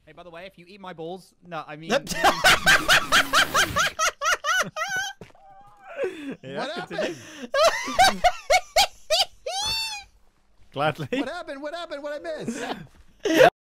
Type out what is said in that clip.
Hey, by the way, if you eat my balls, no, I mean. Yeah, What happened? Gladly. What happened? What happened? What I missed?